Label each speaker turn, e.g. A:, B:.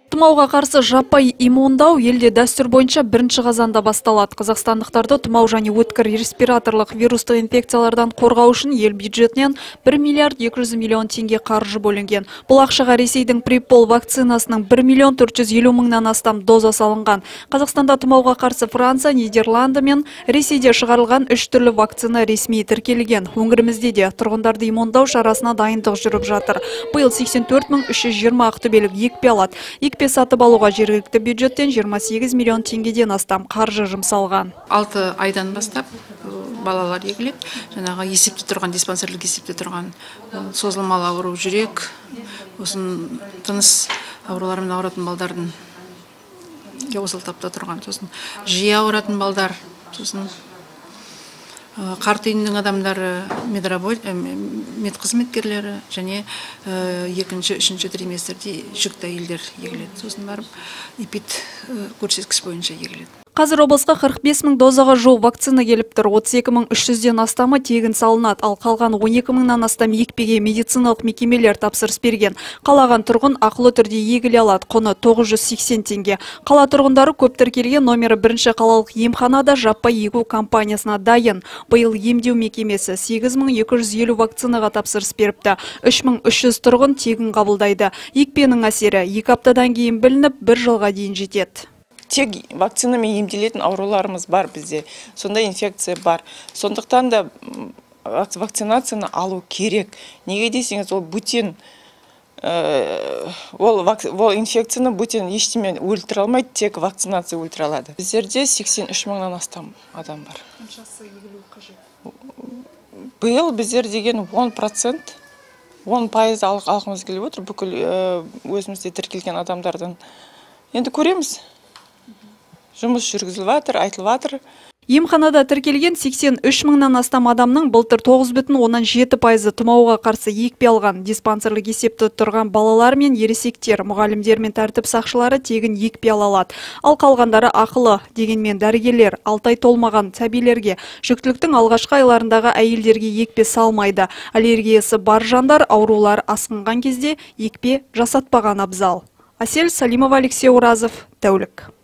A: Тұмауға қарсы жаппай иммундау елде дәстүр бойынша 1 қазанда басталады. Қазақстандықтарды тұмау және өткір респираторлық вирустық инфекциялардан қорғау үшін ел бюджетінен 1 миллиард 200 миллион теңге қаржы бөлінген. Бұл ақшаға Ресейдің Припол вакцинасының 1 миллион 450 мыңнан астам доза салынған. Қазақстанда тұмауға қарсы Франция, Нидерланды мен Ресейде шығарылған 3 түрлі вакцина ресми тіркелген. Өңірімізде де тұрғындарды иммундау шарасына дайындық жүріп жатыр. Биыл 84.320 ақтөбелік екпе алады. Екпе сатып алуға жергілікті бюджеттен 28 миллион теңгеден астам қаржы жұмсалған.
B: 6 айдан бастап балалар егіледі. Жаңағы есепте тұрған, диспансерлік есепте тұрған созылмалы ауру жүрек, осын тыныс ауруларымен ауыратын балдардың осыл тапта тұрған, сосын жиі ауыратын балдар, сосын қарт үйінің адамдары, медқызметкерлері және 2-3 триместрде жүкті әйелдер егіледі. Сосын барып эпид көрсеткіш бойынша егіледі.
A: Қазір облысқа 45 мың дозаға жуық вакцина келіп тұр. 32.300-ден астамы тегін салынады, ал қалған 12 мыңнан астам екпеге медициналық мекемелер тапсырыс берген. Қалаған тұрғын ақылы түрде егіле алады, құны 980 теңге. Қала тұрғындары көп тіркелген номері 1 қалалық емханада жаппай егу кампаниясына дайын. Биыл емдеу мекемесі 8250 вакцинаға тапсырыс беріпті. 3300 тұрғын тегін қабылдайды. Екпенің әсері 2 аптадан кейін білініп, 1 жылға дейін жетеді.
C: Тек вакцинамен емделетін ауруларымыз бар бізде, сонда инфекция бар. Сондықтан да вакцинацияны алу керек. Неге десеңіз, ол бөтен, ол инфекцияны бөтен ештеме өлтіре алмайды, тек вакцинация өлтіре алады. Біздерде 83 мыңнан астам адам бар.
A: Қаншасы егілу қажет?
C: Биыл біздер деген 10% алғымыз келіп отыр, бүкіл өзімізде тіркелген адамдардан. Енді көреміз. Жұмыс жүргізіліп жатыр, айтылып жатыр.
A: Емханада тіркелген 83 мыңнан астам адамның былтыр 9,7% тұмауға қарсы екпе алған. Диспансерлік есепті тұрған балалар мен ересектер, мұғалімдер мен тәртіп сақшылары тегін екпе ала алады. Ал қалғандары ақылы, дегенмен дәрігерлер 6 ай толмаған сәбилерге, жүктіліктің алғашқы айларындағы әйелдерге екпе салмайды. Аллергиясы бар жандар аурулар асқынған кезде екпе жасатпаған абзал. Асель Салимова, Алексей Уразов, Тәулік.